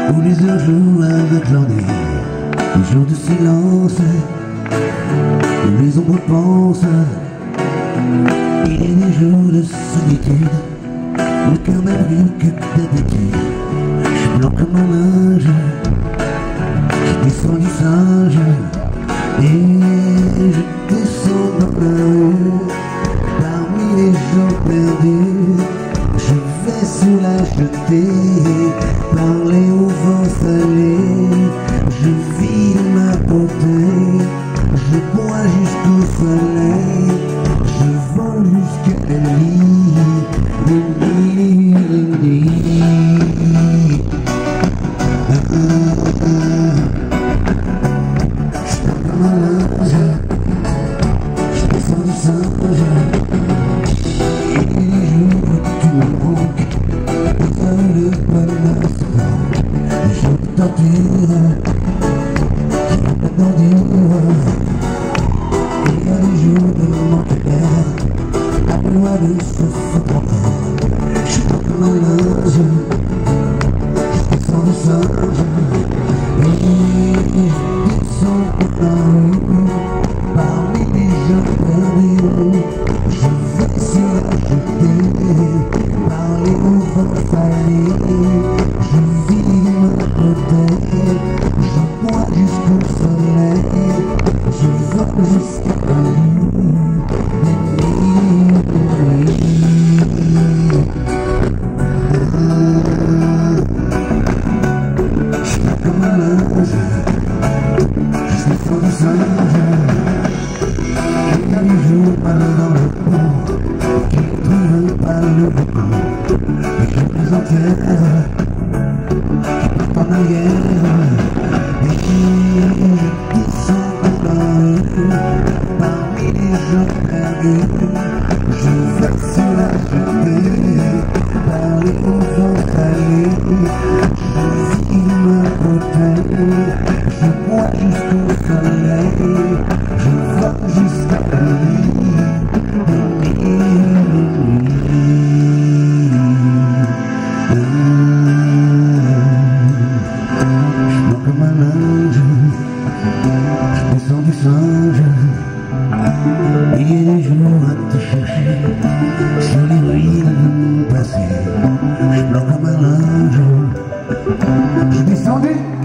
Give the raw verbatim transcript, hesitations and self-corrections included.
où les heures jouent avec leur nez, les jours de silence, où les ombres pensent. Il y a des jours de solitude, le cœur n'a plus que d'habitude. Je suis blanc comme un linge, je descends du singe, et je descends dans la rue, parmi les gens perdus. Je vais sous la jetée, parler au vent salé. Je vis ma beauté, je bois jusqu'au soleil, je vole jusqu'à la nuit, la nuit, la nuit. Ah, ah, ah. Je suis comme un linge, je descends du singe. Le bonheur se prend, les jours de torture, la d'endure. Il y a des jours de manque d'air, la loi de se foutre en l'air. Je suis pas comme un linge, je descends du singe, et je descends dans la rue, parmi les gens perdus. Je vais sur la jetée, parler au vent salé. Je vis ma beauté, je bois jusqu'au soleil, je vole jusqu'à la nuit, la nuit, la nuit. Je suis pas comme un linge, je descends du singe. Il y a des jours mal dans le pot, qui ne trouvent pas le repos. Les gens plus entières, qui partent en arrière, et je descends dans la rue, parmi les gens perdus. Je vais sur la jetée, parler au vent salé. Je vis ma beauté, je bois jusqu'au soleil, je vole jusqu'à la nuit, la nuit, la nuit. Je suis blanc comme un linge, je descends du singe. Il y a des jours à te chercher sur les ruines de mon passé. Je suis blanc comme un linge, je descends du